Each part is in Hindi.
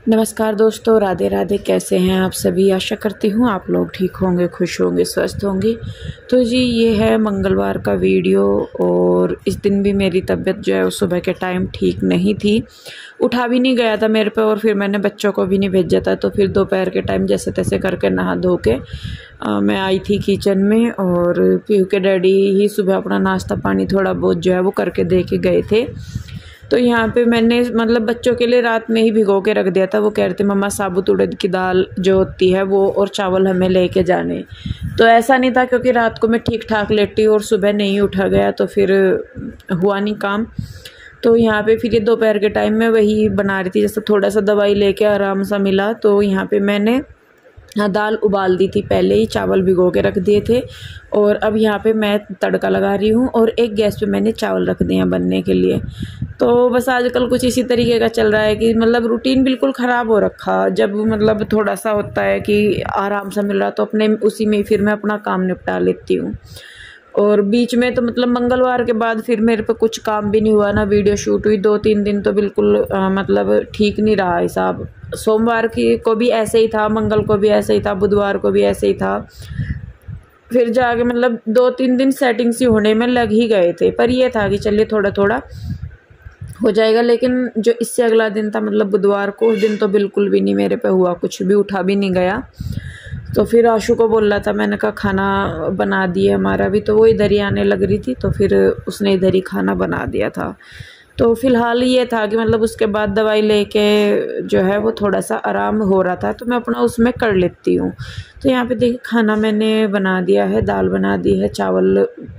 नमस्कार दोस्तों, राधे राधे। कैसे हैं आप सभी? आशा करती हूँ आप लोग ठीक होंगे, खुश होंगे, स्वस्थ होंगे। तो जी ये है मंगलवार का वीडियो और इस दिन भी मेरी तबीयत जो है उस सुबह के टाइम ठीक नहीं थी। उठा भी नहीं गया था मेरे पे और फिर मैंने बच्चों को भी नहीं भेजा था। तो फिर दोपहर के टाइम जैसे तैसे करके नहा धो के मैं आई थी किचन में और पीहू के डैडी ही सुबह अपना नाश्ता पानी थोड़ा बहुत जो है वो करके दे के गए थे। तो यहाँ पे मैंने मतलब बच्चों के लिए रात में ही भिगो के रख दिया था। वो कह रहे थे मम्मा साबुत उड़द की दाल जो होती है वो और चावल हमें लेके जाने। तो ऐसा नहीं था क्योंकि रात को मैं ठीक ठाक लेटी और सुबह नहीं उठा गया तो फिर हुआ नहीं काम। तो यहाँ पे फिर ये दोपहर के टाइम में वही बना रही थी। जैसे थोड़ा सा दवाई लेके आराम सा मिला तो यहाँ पे मैंने दाल उबाल दी थी, पहले ही चावल भिगो के रख दिए थे। और अब यहाँ पे मैं तड़का लगा रही हूँ और एक गैस पे मैंने चावल रख दिए हैं बनने के लिए। तो बस आजकल कुछ इसी तरीके का चल रहा है कि मतलब रूटीन बिल्कुल ख़राब हो रखा। जब मतलब थोड़ा सा होता है कि आराम सा मिल रहा तो अपने उसी में फिर मैं अपना काम निपटा लेती हूँ। और बीच में तो मतलब मंगलवार के बाद फिर मेरे पे कुछ काम भी नहीं हुआ, ना वीडियो शूट हुई। 2-3 दिन तो बिल्कुल मतलब ठीक नहीं रहा हिसाब। सोमवार की को भी ऐसे ही था, मंगल को भी ऐसे ही था, बुधवार को भी ऐसे ही था। फिर जाके मतलब 2-3 दिन सेटिंग्स ही होने में लग ही गए थे। पर ये था कि चलिए थोड़ा थोड़ा हो जाएगा। लेकिन जो इससे अगला दिन था मतलब बुधवार को, उस दिन तो बिल्कुल भी नहीं मेरे पे हुआ, कुछ भी उठा भी नहीं गया। तो फिर आशु को बोल रहा था, मैंने कहा खाना बना दिए हमारा भी। तो वो इधर ही आने लग रही थी तो फिर उसने इधर ही खाना बना दिया था। तो फ़िलहाल ये था कि मतलब उसके बाद दवाई लेके जो है वो थोड़ा सा आराम हो रहा था तो मैं अपना उसमें कर लेती हूँ। तो यहाँ पे देखिए खाना मैंने बना दिया है, दाल बना दी है, चावल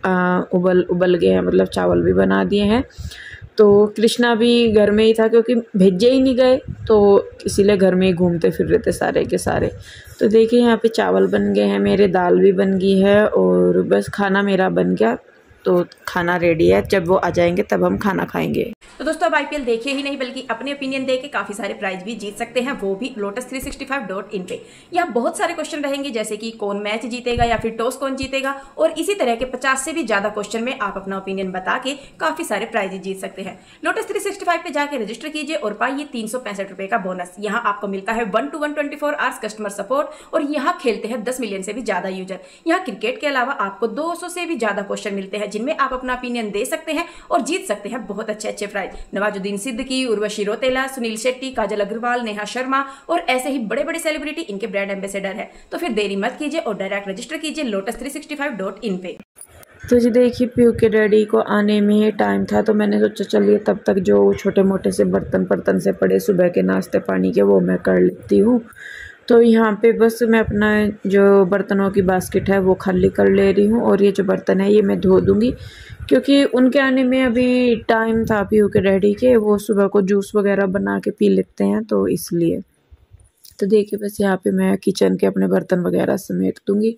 उबल गए हैं, मतलब चावल भी बना दिए हैं। तो कृष्णा भी घर में ही था क्योंकि भेजे ही नहीं गए तो इसीलिए घर में ही घूमते फिर रहे थे सारे के सारे। तो देखिए यहाँ पे चावल बन गए हैं मेरे, दाल भी बन गई है और बस खाना मेरा बन गया। तो खाना रेडी है, जब वो आ जाएंगे तब हम खाना खाएंगे। तो दोस्तों अब आईपीएल देखे ही नहीं बल्कि अपने ओपिनियन दे के काफी सारे प्राइज भी जीत सकते हैं, वो भी lotus365.in पे। यहाँ बहुत सारे क्वेश्चन रहेंगे जैसे कि कौन मैच जीतेगा या फिर टॉस कौन जीतेगा, और इसी तरह के 50 से भी ज्यादा क्वेश्चन में आप अपना ओपिनियन बता के काफी सारे प्राइज जीत सकते हैं। lotus365 पे जाके रजिस्टर कीजिए और पाइए 365 रुपए का बोनस। यहाँ आपको मिलता है 1 to 124 आवर्स कस्टमर सपोर्ट और यहाँ खेलते हैं 10 मिलियन से भी ज्यादा यूजर। यहाँ क्रिकेट के अलावा आपको 200 से भी ज्यादा क्वेश्चन मिलते हैं जिनमें आप अपना ओपिनियन दे सकते हैं और जीत सकते हैं बहुत अच्छे अच्छे प्राइज। नवाजुद्दीन सिद्दीकी, उर्वशी रौतेला, सुनील शेट्टी, काजल अग्रवाल, नेहा शर्मा और ऐसे ही बड़े बड़े सेलिब्रिटी इनके ब्रांड एम्बेसडर है। तो फिर देरी मत कीजिए और डायरेक्ट रजिस्टर कीजिए lotus365.in पे। तो जी देखिए पीहू के डैडी को आने में ही टाइम था तो मैंने सोचा चलिए तब तक जो छोटे मोटे से बर्तन से पड़े सुबह के नाश्ते पानी के वो मैं कर लेती हूँ। तो यहाँ पे बस मैं अपना जो बर्तनों की बास्केट है वो खाली कर ले रही हूँ और ये जो बर्तन है ये मैं धो दूँगी क्योंकि उनके आने में अभी टाइम था। पीहू के डैडी के वो सुबह को जूस वगैरह बना के पी लेते हैं तो इसलिए। तो देखिए बस यहाँ पे मैं किचन के अपने बर्तन वगैरह समेट दूँगी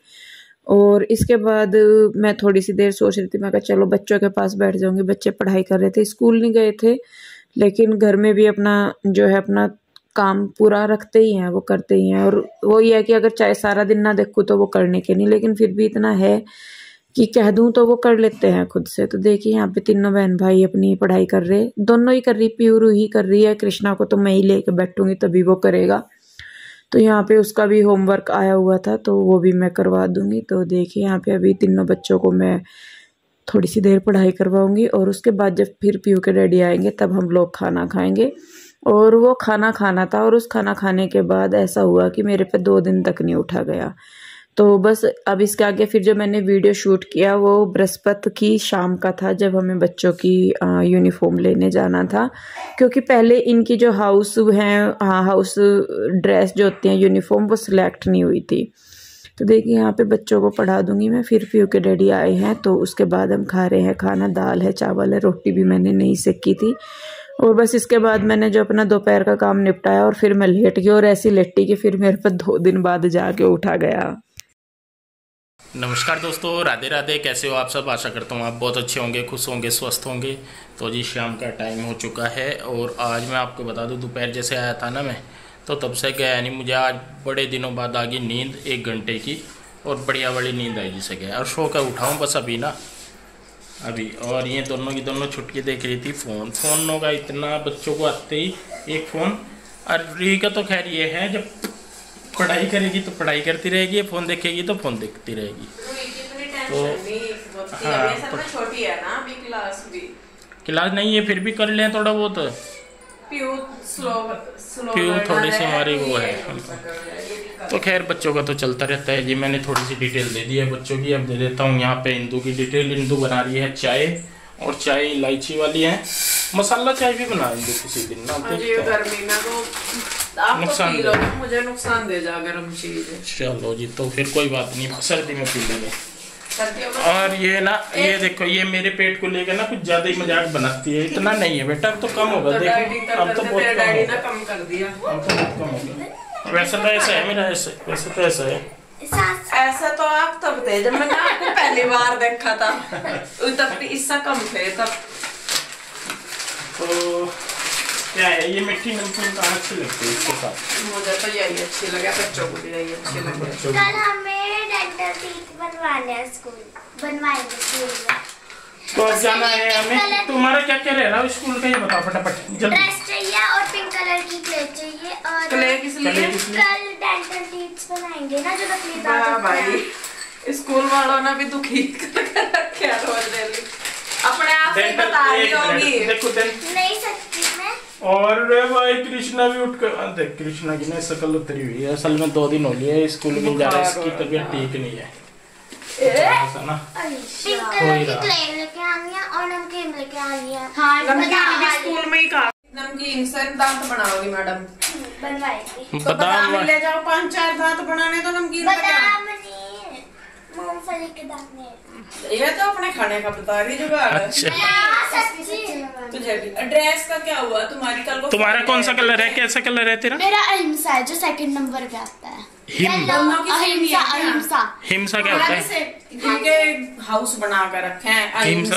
और इसके बाद मैं थोड़ी सी देर सोच रही थी, मैं कहा चलो बच्चों के पास बैठ जाऊँगी। बच्चे पढ़ाई कर रहे थे, स्कूल नहीं गए थे लेकिन घर में भी अपना जो है अपना काम पूरा रखते ही हैं, वो करते ही हैं। और वो ये है कि अगर चाहे सारा दिन ना देखूँ तो वो करने के नहीं, लेकिन फिर भी इतना है कि कह दूँ तो वो कर लेते हैं खुद से। तो देखिए यहाँ पे तीनों बहन भाई अपनी पढ़ाई कर रहे, दोनों ही कर रही, पीरू ही कर रही है, कृष्णा को तो मैं ही लेके बैठूँगी तभी वो करेगा। तो यहाँ पे उसका भी होमवर्क आया हुआ था तो वो भी मैं करवा दूँगी। तो देखिए यहाँ पे अभी तीनों बच्चों को मैं थोड़ी सी देर पढ़ाई करवाऊँगी और उसके बाद जब फिर पीहू के डैडी आएंगे तब हम लोग खाना खाएंगे। और वो खाना खाना था और उस खाना खाने के बाद ऐसा हुआ कि मेरे पे 2 दिन तक नहीं उठा गया। तो बस अब इसके आगे फिर जो मैंने वीडियो शूट किया वो बृहस्पति की शाम का था जब हमें बच्चों की यूनिफॉर्म लेने जाना था। क्योंकि पहले इनकी जो हाउस ड्रेस जो होती हैं यूनिफॉर्म वो सिलेक्ट नहीं हुई थी। तो देखिए यहाँ पे बच्चों को पढ़ा दूंगी मैं, फिर पीहू के डैडी आए हैं तो उसके बाद हम खा रहे हैं खाना। दाल है, चावल है, रोटी भी मैंने नहीं सेकी थी। और बस इसके बाद मैंने जो अपना दोपहर का काम निपटाया और फिर मैं लेट गई और ऐसी लेटी कि फिर मेरे पर 2 दिन बाद जाके उठा गया। नमस्कार दोस्तों, राधे राधे। कैसे हो आप सब? आशा करता हूँ आप बहुत अच्छे होंगे, खुश होंगे, स्वस्थ होंगे। तो जी शाम का टाइम हो चुका है और आज मैं आपको बता दूँ दोपहर जैसे आया था ना मैं, तो तब से गया नहीं। मुझे आज बड़े दिनों बाद आ गई नींद 1 घंटे की और बढ़िया वाली नींद आई जिसे गया और सो कर उठाऊँ बस अभी ना अभी। और ये दोनों की दोनों छुटकी देख रही थी फ़ोन का इतना बच्चों को आते ही एक फ़ोन और रूही का तो खैर ये है, जब पढ़ाई करेगी तो पढ़ाई करती रहेगी, फ़ोन देखेगी तो फ़ोन देखती रहेगी। तो हाँ, छोटी है ना अभी, क्लास नहीं है, फिर भी कर लें थोड़ा बहुत। प्यू थोड़ी सी हमारी वो है। तो खैर बच्चों का तो चलता रहता है जी। मैंने थोड़ी सी डिटेल दे दी है बच्चों की, अब दे देता हूँ यहाँ पे इंदू की डिटेल। इंदू बना रही है चाय, और चाय इलायची वाली है, मसाला चाय भी बना इंदू किसी दिन ना। गर्मी में तो आप नुकसान पी लो, मुझे नुकसान दे जा गर्म चीज। चलो जी, तो फिर कोई बात नहीं, सर्दी में पी लेंगे। और ये ना, ये देखो, ये मेरे पेट को लेकर ना कुछ ज्यादा ही मजाक बनाती है। इतना नहीं है बेटा, अब तो कम होगा। देखो अब तो बहुत कम कर दिया, अब तो बहुत कम हो गया। वैसे तो ऐसा है मेरा, ऐसे वैसे तो ऐसा है। ऐसा तो आप तब थे जब मैंने आपको पहली बार देखा था, तब इससे कम थे तब। तो क्या है, ये मिट्टी नमकीन कहाँ अच्छी लगती है इसके साथ? मुझे तो यही अच्छी लगे, बच्चों को भी यही अच्छी लगे। कल हमें डेंटल टीथ बनवाने हैं, बनवाएंगे स्कूल में। तो अब जाना है हमें। तुम्हारा क्या क्या रह रहा है स्कूल का, ये बताओ फटाफट जल्दी। ड्रेस चाहिए और पिंक कलर की क्ले चाहिए। और क्ले किस लिए? कल डेंटल टीथ बनाएंगे ना, जो तकलीफ भाई स्कूल वालों ने भी दुखी कर रखे हैं रोज डेली। अपने आप से बता रही होगी। देखो नहीं सकती मैं। और भाई कृष्णा भी उठ कर देख, कृष्णा की ना शकल उतरी हुई है। असल में 2 दिन हो लिए स्कूल में जा रहा है, इसकी तबीयत ठीक नहीं है। ना पिंक कलर की क्ले लेके आनी है और नमकीन लेके आनी है। हाँ, नमकीन भी स्कूल में ही कहा। नमकीन से दांत बनाओगी मैडम? बनवाएगी। तो बादाम ले जाओ 5-4 दांत बनाने, तो नमकीन बादाम नहीं, मूंगफली के दाने। ये तो अपने खाने का बता रही जुगाड़। अच्छा, तुझे ड्रेस का क्या हुआ तुम्हारी? कल को तुम्हारा कौन सा कलर है, कैसा कलर है तेरा? मेरा अहिंसा है, जो 2nd नंबर पे आता है। अहिंसा क्या होता है? इनके हाउस बना कर रखे हैं।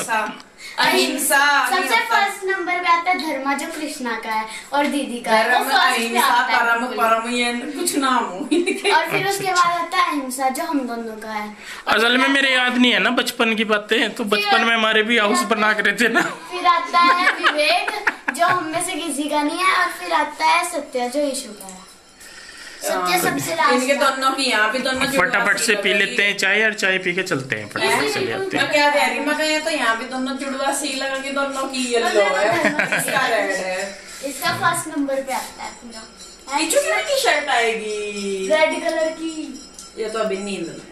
अहिंसा सबसे फर्स्ट नंबर पे आता है धर्मा, जो कृष्णा का है, और दीदी का है। अहिंसा, परम, परम, ये कुछ नाम हो। और फिर उसके बाद आता है अहिंसा, जो हम दोनों का है। असल में मेरे याद नहीं है ना बचपन की बातें, तो बचपन में हमारे भी हाउस बना कर रहते ना। फिर आता है विवेक, जो हम में से किसी का नहीं है। और फिर आता है सत्य, जो यीशु का है। सत्य सबसे लास्ट। इनके दोनों की यहाँ पे दोनों फटाफट से पी लेते हैं चाय, और चाय पी के चलते हैं, फटाफट से जाते हैं। मैं क्या कह रही, मैं कह तो यहाँ पे दोनों जुड़वा सी लगा के दोनों की येलो है, इसका रेड है। इसका फर्स्ट नंबर पे आता है पूरा। नीचे की शर्ट आएगी रेड कलर की। ये तो अभी नींद में।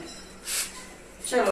चलो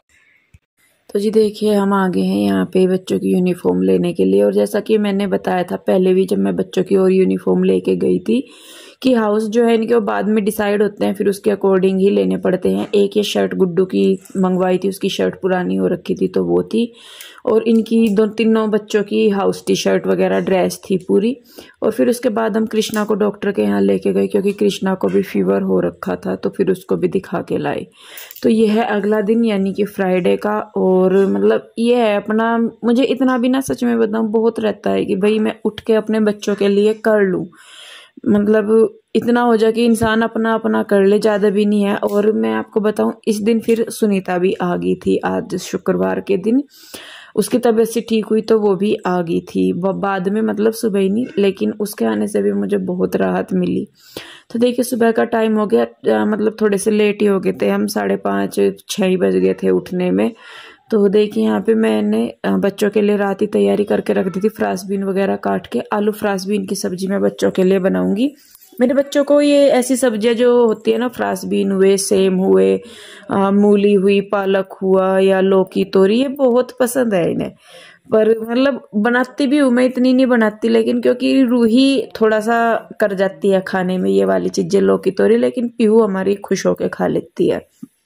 तो जी देखिए, हम आ गए हैं यहाँ पे बच्चों की यूनिफॉर्म लेने के लिए। और जैसा कि मैंने बताया था पहले भी, जब मैं बच्चों की और यूनिफॉर्म लेके गई थी, कि हाउस जो है इनके वो बाद में डिसाइड होते हैं, फिर उसके अकॉर्डिंग ही लेने पड़ते हैं। एक ये शर्ट गुड्डू की मंगवाई थी, उसकी शर्ट पुरानी हो रखी थी तो वो थी। और इनकी 2-3 बच्चों की हाउस टी शर्ट वगैरह ड्रेस थी पूरी। और फिर उसके बाद हम कृष्णा को डॉक्टर के यहाँ लेके गए, क्योंकि कृष्णा को भी फीवर हो रखा था, तो फिर उसको भी दिखा के लाए। तो ये है अगला दिन, यानी कि फ्राइडे का। और मतलब ये है अपना, मुझे इतना भी ना सच में बताऊँ बहुत रहता है कि भाई मैं उठ के अपने बच्चों के लिए कर लूँ, मतलब इतना हो जाए कि इंसान अपना अपना कर ले, ज़्यादा भी नहीं है। और मैं आपको बताऊं, इस दिन फिर सुनीता भी आ गई थी, आज शुक्रवार के दिन उसकी तबीयत से ठीक हुई तो वो भी आ गई थी बाद में, मतलब सुबह ही नहीं, लेकिन उसके आने से भी मुझे बहुत राहत मिली। तो देखिए सुबह का टाइम हो गया, मतलब थोड़े से लेट ही हो गए थे हम, 5:30-6 बज गए थे उठने में। तो देखिए यहाँ पे मैंने बच्चों के लिए रात ही तैयारी करके रख दी थी, फ्रांसबीन वगैरह काट के। आलू फ्रांसबीन की सब्जी मैं बच्चों के लिए बनाऊंगी। मेरे बच्चों को ये ऐसी सब्जियां जो होती है ना, फ्रांसबीन हुए, सेम हुए, मूली हुई, पालक हुआ, या लौकी, तोरी, ये बहुत पसंद है इन्हें। पर मतलब बनाती भी हूँ मैं, इतनी नहीं बनाती, लेकिन क्योंकि रूही थोड़ा सा कर जाती है खाने में ये वाली चीजें, लौकी, तोरी, लेकिन पीहू हमारी खुश होकर खा लेती है।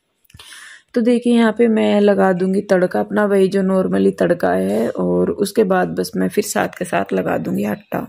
तो देखिए यहाँ पे मैं लगा दूंगी तड़का अपना, वही जो नॉर्मली तड़का है, और उसके बाद बस मैं फिर साथ के साथ लगा दूंगी आटा।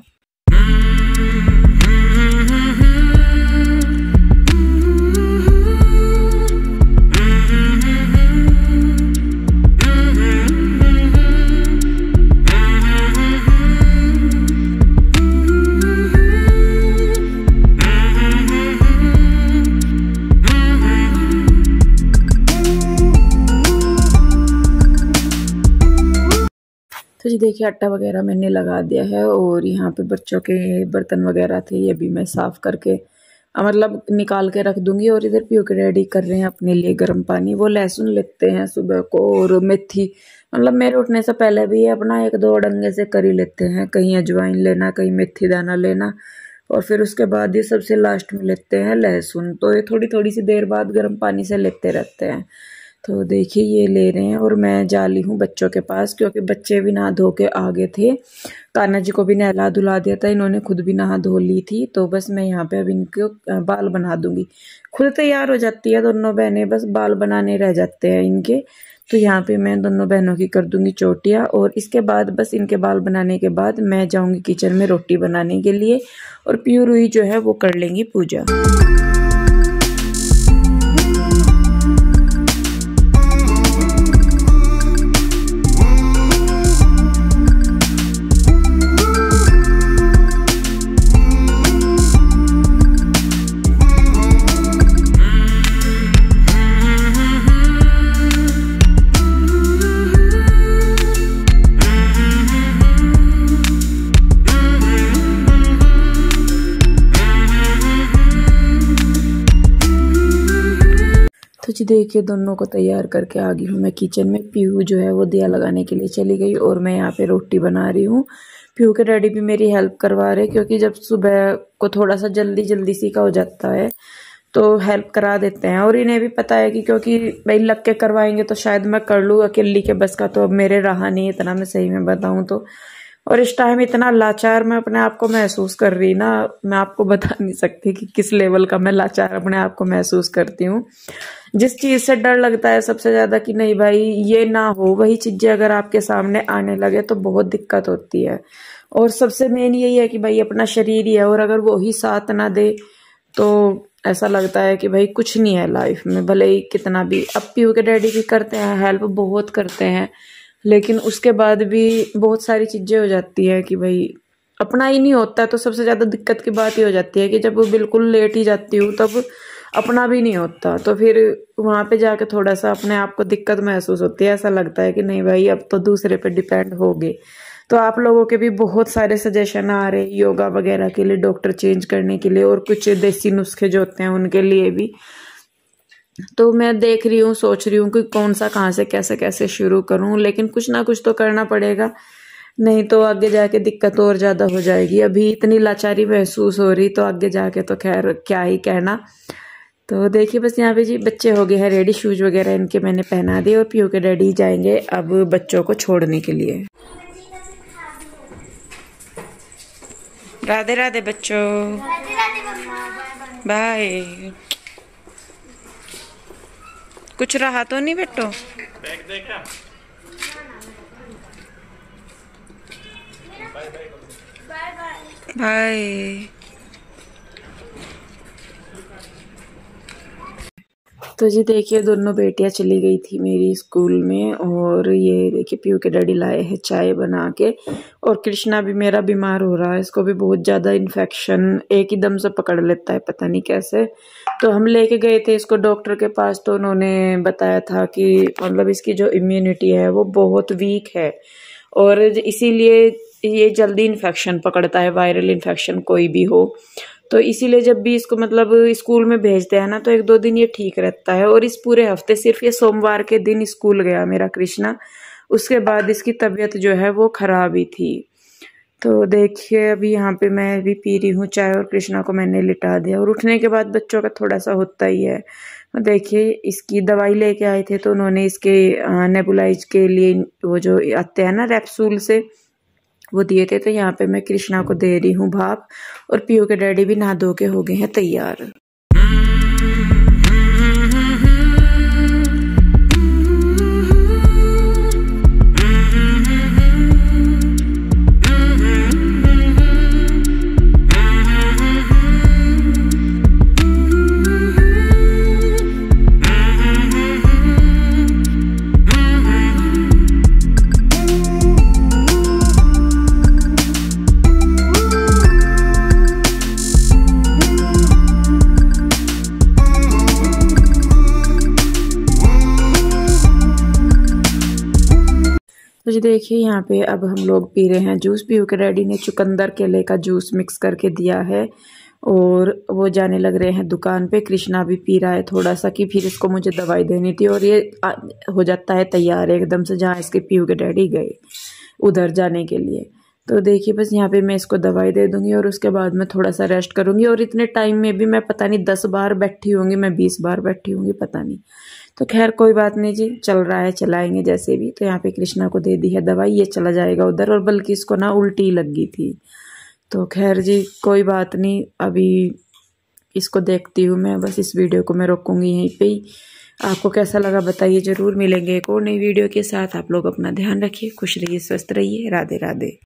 तो जी देखिए आटा वगैरह मैंने लगा दिया है और यहाँ पे बच्चों के बर्तन वगैरह थे ये भी मैं साफ़ करके मतलब निकाल के रख दूंगी। और इधर पीयू के रेडी कर रहे हैं अपने लिए गर्म पानी। वो लहसुन लेते हैं सुबह को और मेथी, मतलब मेरे उठने से पहले भी अपना 1-2 डंगे से कर ही लेते हैं। कहीं अजवाइन लेना, कहीं मेथी दाना लेना, और फिर उसके बाद ये सबसे लास्ट में लेते हैं लहसुन। तो ये थोड़ी थोड़ी सी देर बाद गर्म पानी से लेते रहते हैं। तो देखिए ये ले रहे हैं और मैं जा ली हूँ बच्चों के पास, क्योंकि बच्चे भी नहा धो के आ गए थे। कान्हा जी को भी नहला धुला दिया था, इन्होंने खुद भी नहा धो ली थी। तो बस मैं यहाँ पे अब इनको बाल बना दूंगी। खुद तैयार हो जाती है दोनों बहनें, बस बाल बनाने रह जाते हैं इनके। तो यहाँ पे मैं दोनों बहनों की कर दूंगी चोटियाँ, और इसके बाद बस इनके बाल बनाने के बाद मैं जाऊँगी किचन में रोटी बनाने के लिए, और पीयू रूही जो है वो कर लेंगी पूजा। तो जी देखिए दोनों को तैयार करके आ गई हूँ मैं किचन में। पीहू जो है वो दिया लगाने के लिए चली गई और मैं यहाँ पे रोटी बना रही हूँ। पीहू के डैडी भी मेरी हेल्प करवा रहे, क्योंकि जब सुबह को थोड़ा सा जल्दी सी का हो जाता है तो हेल्प करा देते हैं। और इन्हें भी पता है कि क्योंकि भाई लग के करवाएंगे तो शायद मैं कर लूँ, अकेली के बस का तो अब मेरे रहा नहीं इतना, मैं सही में बताऊँ तो। और इस टाइम इतना लाचार मैं अपने आप को महसूस कर रही ना, मैं आपको बता नहीं सकती कि किस लेवल का मैं लाचार अपने आप को महसूस करती हूँ। जिस चीज़ से डर लगता है सबसे ज़्यादा कि नहीं भाई ये ना हो, वही चीज़ें अगर आपके सामने आने लगे तो बहुत दिक्कत होती है। और सबसे मेन यही है कि भाई अपना शरीर ही है, और अगर वो ही साथ ना दे तो ऐसा लगता है कि भाई कुछ नहीं है लाइफ में, भले ही कितना भी। अब पीयू के डैडी भी करते हैं हेल्प, बहुत करते हैं, लेकिन उसके बाद भी बहुत सारी चीज़ें हो जाती है कि भाई अपना ही नहीं होता। तो सबसे ज़्यादा दिक्कत की बात ये हो जाती है कि जब वो बिल्कुल लेट ही जाती हूँ तब अपना भी नहीं होता, तो फिर वहाँ पे जाके थोड़ा सा अपने आप को दिक्कत महसूस होती है। ऐसा लगता है कि नहीं भाई अब तो दूसरे पे डिपेंड हो गए। तो आप लोगों के भी बहुत सारे सजेशन आ रहे योगा वगैरह के लिए, डॉक्टर चेंज करने के लिए, और कुछ देसी नुस्खे जो होते हैं उनके लिए भी। तो मैं देख रही हूँ, सोच रही हूँ कि कौन सा कहाँ से कैसे शुरू करूँ, लेकिन कुछ ना कुछ तो करना पड़ेगा, नहीं तो आगे जाके दिक्कत और ज़्यादा हो जाएगी। अभी इतनी लाचारी महसूस हो रही तो आगे जाके तो खैर क्या ही कहना। तो देखिए बस यहाँ पे जी बच्चे हो गए हैं रेडी, शूज वगैरह इनके मैंने पहना दिए, और पीयू के डैडी जाएंगे अब बच्चों को छोड़ने के लिए। राधे राधे बच्चों, बाय। कुछ रहा तो नहीं बेटो? बाय। तो जी देखिए दोनों बेटियां चली गई थी मेरी स्कूल में, और ये देखिए पीयू के डैडी लाए हैं चाय बना के। और कृष्णा भी मेरा बीमार हो रहा है, इसको भी बहुत ज़्यादा इन्फेक्शन एक ही दम से पकड़ लेता है, पता नहीं कैसे। तो हम लेके गए थे इसको डॉक्टर के पास, तो उन्होंने बताया था कि मतलब इसकी जो इम्यूनिटी है वो बहुत वीक है, और इसीलिए ये जल्दी इन्फेक्शन पकड़ता है, वायरल इन्फेक्शन कोई भी हो। तो इसीलिए जब भी इसको मतलब स्कूल में भेजते हैं ना तो 1-2 दिन ये ठीक रहता है। और इस पूरे हफ्ते सिर्फ ये सोमवार के दिन स्कूल गया मेरा कृष्णा, उसके बाद इसकी तबीयत जो है वो खराब ही थी। तो देखिए अभी यहाँ पे मैं भी पी रही हूँ चाय, और कृष्णा को मैंने लिटा दिया। और उठने के बाद बच्चों का थोड़ा सा होता ही है। देखिए इसकी दवाई लेके आए थे तो उन्होंने इसके नेबुलाइज के लिए वो जो आते हैं ना रेप्सूल से, वो दिए थे। तो यहाँ पे मैं कृष्णा को दे रही हूँ भाप, और पीयू के डैडी भी नहा धो के हो गए हैं तैयार। जी देखिए यहाँ पे अब हम लोग पी रहे हैं जूस। पीयू के डैडी ने चुकंदर केले का जूस मिक्स करके दिया है और वो जाने लग रहे हैं दुकान पे। कृष्णा भी पी रहा है थोड़ा सा कि फिर इसको मुझे दवाई देनी थी, और ये हो जाता है तैयार एकदम से जहाँ इसके पीयू के डैडी गए उधर जाने के लिए। तो देखिए बस यहाँ पे मैं इसको दवाई दे दूंगी और उसके बाद मैं थोड़ा सा रेस्ट करूंगी। और इतने टाइम में भी मैं पता नहीं 10 बार बैठी होंगी, मैं 20 बार बैठी होंगी, पता नहीं। तो खैर कोई बात नहीं जी, चल रहा है, चलाएंगे जैसे भी। तो यहाँ पे कृष्णा को दे दी है दवाई, ये चला जाएगा उधर। और बल्कि इसको ना उल्टी लग गई थी। तो खैर जी कोई बात नहीं, अभी इसको देखती हूँ मैं। बस इस वीडियो को मैं रोकूंगी यहीं पे ही। आपको कैसा लगा बताइए ज़रूर। मिलेंगे एक और नई वीडियो के साथ। आप लोग अपना ध्यान रखिए, खुश रहिए, स्वस्थ रहिए। राधे राधे।